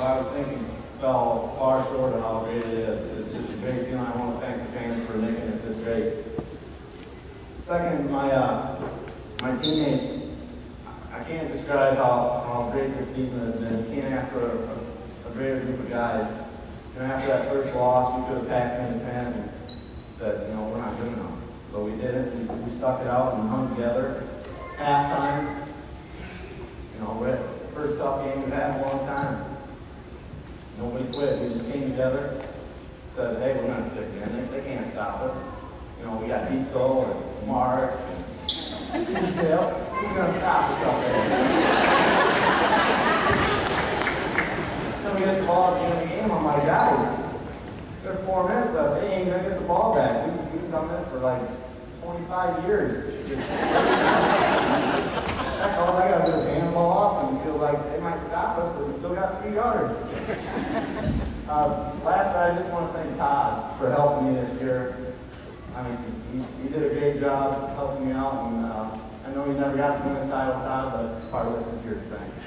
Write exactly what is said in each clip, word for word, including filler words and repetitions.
I was thinking fell far short of how great it is. It's just a great feeling. I want to thank the fans for making it this great. Second, my uh, my teammates, I can't describe how, how great this season has been. You can't ask for a, a, a greater group of guys. And after that first loss, we could have packed in a tent and said, you know, we're not good enough. But we didn't. We, we stuck it out and hung together. Halftime, you know, we're at the first tough game we've had in a long time. Nobody quit. We just came together, said, hey, we're going to stick in. They, they can't stop us. You know, we got Diesel and Marks and detail. Who's going to stop us out there? Then we get the ball at the end of the game. I'm like, guys, there's four minutes left. They ain't going to get the ball back. We, we've done this for like twenty-five years. All I got to do is hand the ball off, and it feels like they might stop us, but we still got three guards. Uh, last night, I just want to thank Todd for helping me this year. I mean, you, you did a great job helping me out, and uh, I know you never got to win a title, Todd, but part of this is yours. Thanks.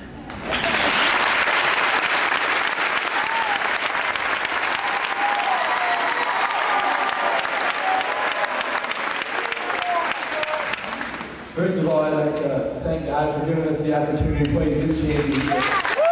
First of all, I'd like to thank God for giving us the opportunity to play two championships.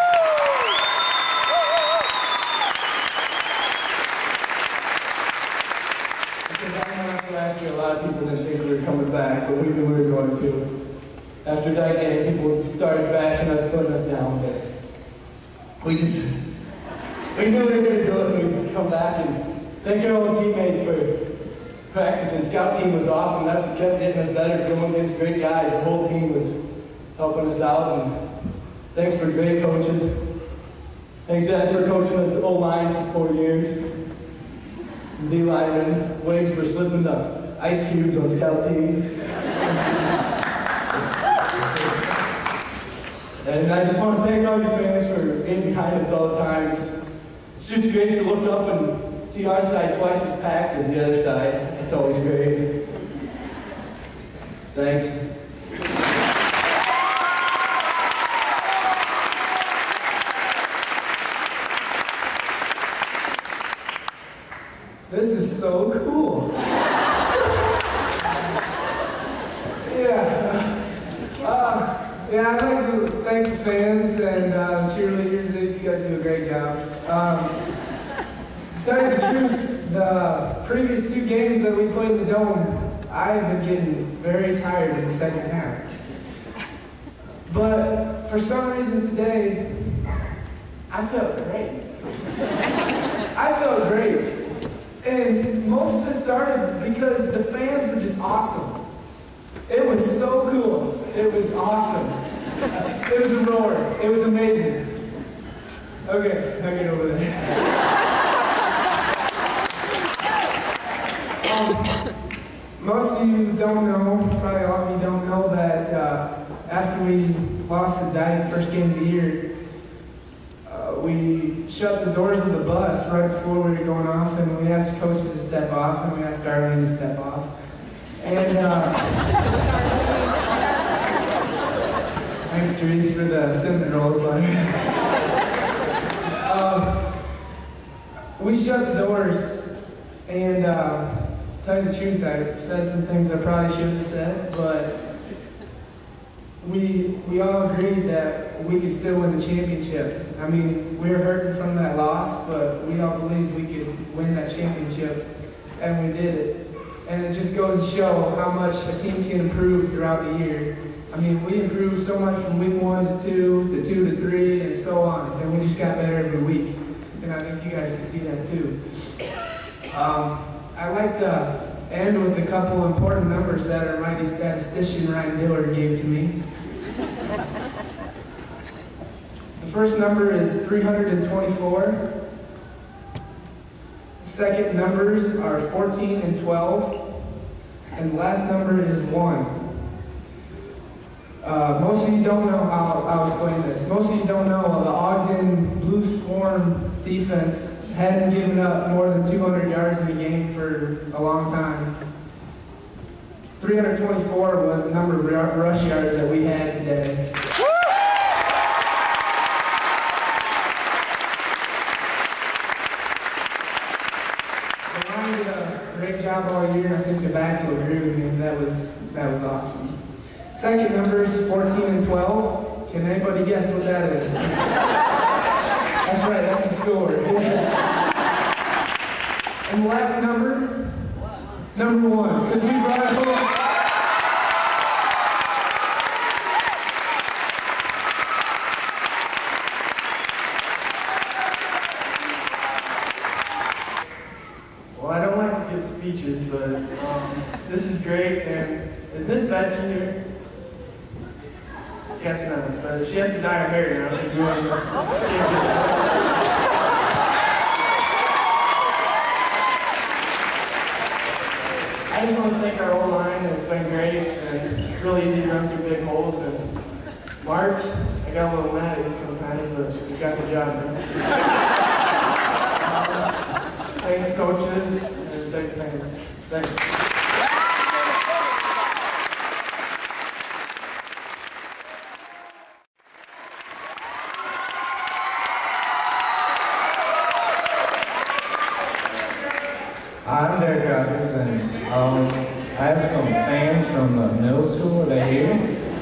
Because I know last year a lot of people didn't think we were coming back, but we knew we were going to. After that game, people started bashing us, putting us down, but we just, we knew we were going to do it, and we'd come back, and thank our old teammates for practicing. Scout team was awesome. That's what kept getting us better, going against great guys. The whole team was helping us out, and thanks for great coaches. Thanks, Ed, for coaching us O-line for four years. D lineman, Wiggs for slipping the ice cubes on Scout team. And I just want to thank all you fans for being behind us all the time. It's, it's just great to look up and see our side twice as packed as the other side. It's always great. Thanks. This is so cool. yeah. Uh, yeah, I'd like to thank the fans and uh, cheerleaders. You guys do a great job. Um, To tell you the truth, the previous two games that we played in the Dome, I've been getting very tired in the second half. But for some reason today, I felt great. I felt great. And most of it started because the fans were just awesome. It was so cool. It was awesome. It was a roar. It was amazing. Okay, now get over there. Um, most of you don't know, probably all of you don't know that uh, after we lost to Dyke first game of the year, uh, we shut the doors of the bus right before we were going off, and we asked the coaches to step off, and we asked Darlene to step off. And uh, thanks, Therese, for the cinnamon rolls. um, we shut the doors, and uh, to tell you the truth, I said some things I probably shouldn't have said, but we we all agreed that we could still win the championship. I mean, we were hurting from that loss, but we all believed we could win that championship, and we did it. And it just goes to show how much a team can improve throughout the year. I mean, we improved so much from week one to two, to two to three, and so on, and we just got better every week. And I think you guys can see that too. Um, I'd like to end with a couple important numbers that our mighty statistician Ryan Dillard gave to me. The first number is three hundred twenty-four. Second numbers are fourteen and twelve. And the last number is one. Uh, most of you don't know, I'll, I'll explain this. Most of you don't know the Ogden Blue Swarm defense hadn't given up more than two hundred yards in a game for a long time. three hundred twenty-four was the number of rush yards that we had today. great job all year, and I think the backs will agree with me. That was that was awesome. Second numbers fourteen and twelve. Can anybody guess what that is? That's right, that's a score. And the last number, number one, because we brought it home. Well, I don't like to give speeches, but um, this is great. And is Miss Becky here? Guess not, but she has to dye her hair now because we want to change this. I just want to thank our whole line. It's been great, and it's really easy to run through big holes. And Marks, I got a little mad at you sometimes, but you got the job done. um, thanks, coaches, and thanks, fans. Thanks. I'm Derek Rogers, and um, I have some fans from the middle school. Are they here?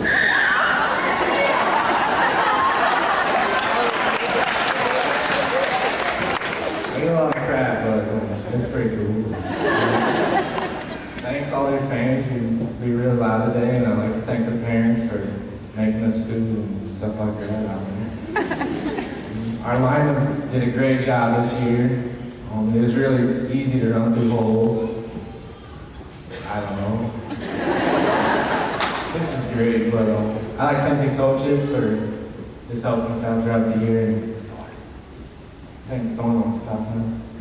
I get a lot of crap, but it's pretty cool. Thanks to all your fans. We, we really loud today, and I'd like to thank the parents for making us food and stuff like that out there. Our line was, did a great job this year. Um, it was really easy to run through holes. I don't know. This is great, but um, I like to thank the coaches for just helping us out throughout the year. And thanks, no one wants to talk now.